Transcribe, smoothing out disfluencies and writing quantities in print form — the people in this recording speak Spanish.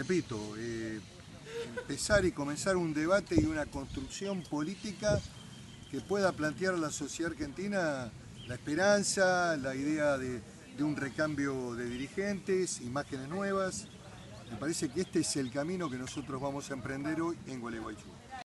repito, empezar y comenzar un debate y una construcción política que pueda plantear a la sociedad argentina la esperanza, la idea de un recambio de dirigentes, imágenes nuevas. Me parece que este es el camino que nosotros vamos a emprender hoy en Gualeguaychú.